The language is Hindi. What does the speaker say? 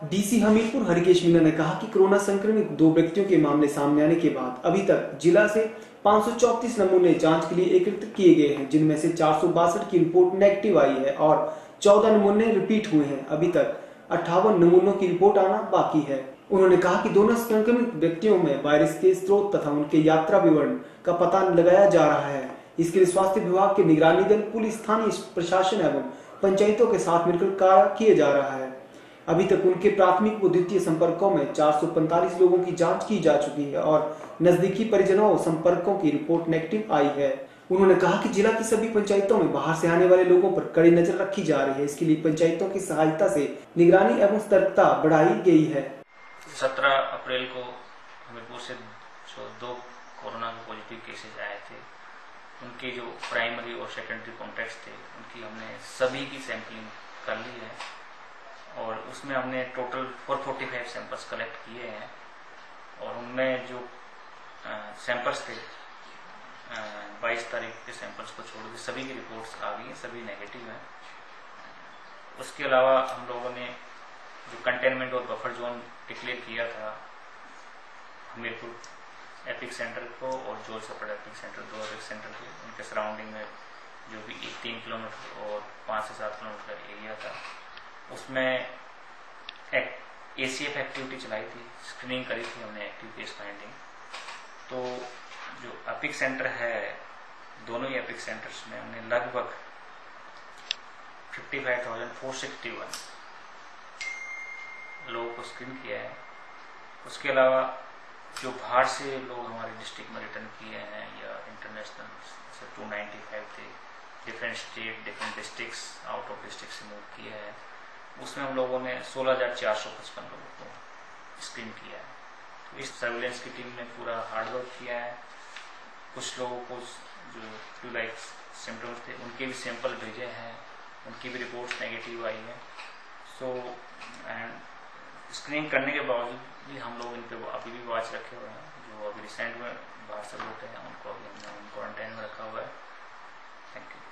डीसी हमीरपुर हरिकेश मीणा ने कहा कि कोरोना संक्रमित 2 व्यक्तियों के मामले सामने आने के बाद अभी तक जिला से 534 नमूने जांच के लिए एकत्रित किए गए हैं, जिनमें से 462 की रिपोर्ट नेगेटिव आई है और 14 नमूने रिपीट हुए हैं। अभी तक 58 नमूनों की रिपोर्ट आना बाकी है। उन्होंने कहा कि दोनों संक्रमित व्यक्तियों में वायरस के स्रोत तथा उनके यात्रा विवरण का पता लगाया जा रहा है। इसके लिए स्वास्थ्य विभाग के निगरानी दल, पुलिस, स्थानीय प्रशासन एवं पंचायतों के साथ मिलकर कार्य किया जा रहा है। अभी तक उनके प्राथमिक व द्वितीय संपर्कों में 445 लोगों की जांच की जा चुकी है और नजदीकी परिजनों और संपर्कों की रिपोर्ट नेगेटिव आई है। उन्होंने कहा कि जिला की सभी पंचायतों में बाहर से आने वाले लोगों पर कड़ी नजर रखी जा रही है। इसके लिए पंचायतों की सहायता से निगरानी एवं सतर्कता बढ़ाई गई है। 17 अप्रैल को हमीरपुर से जो 2 कोरोना के पॉजिटिव केसेज आए थे, उनके जो प्राइमरी और सेकेंडरी कॉन्टैक्ट्स थे, उनकी हमने सभी की सैंपलिंग कर ली है और उसमें हमने टोटल 445 सैंपल्स कलेक्ट किए हैं और उनमें जो सैंपल्स थे 22 तारीख के सैंपल्स को छोड़ के सभी की रिपोर्ट्स आ गई हैं, सभी नेगेटिव हैं। उसके अलावा हम लोगों ने जो कंटेनमेंट और बफर जोन डिक्लेयर किया था हमीरपुर एपिक सेंटर को और जोर सपड़ एपिक सेंटर, 2 एपिक सेंटर थे, उनके सराउंडिंग में जो भी 3 किलोमीटर और 5 से 7 किलोमीटर का एरिया था, उसमें ACF एक्टिविटी चलाई थी, स्क्रीनिंग करी थी हमने, एक्टिव केस फाइंडिंग। तो जो एपिक सेंटर है, दोनों ही एपिक सेंटर्स में हमने लगभग 55,461 लोगों को स्क्रीन किया है। उसके अलावा जो बाहर से लोग हमारे डिस्ट्रिक्ट में रिटर्न किए हैं या इंटरनेशनल से 295 थे, different state, different districts, out of district से मूव किए हैं, उसमें हम लोगों ने 16,455 लोगों को स्क्रीन किया है। तो इस सर्विलेंस की टीम ने पूरा हार्डवर्क किया है। कुछ लोगों को जो फ्लू लाइक सिम्टम्स थे, उनके भी सैंपल भेजे हैं, उनकी भी रिपोर्ट्स नेगेटिव आई है। सो एंड स्क्रीनिंग करने के बावजूद भी हम लोग इन पे अभी भी वॉच रखे हुए हैं। जो अभी रिसेंट में बाहर से लोग हैं, उनको अभी हमने क्वारंटाइन में रखा हुआ है। Thank you.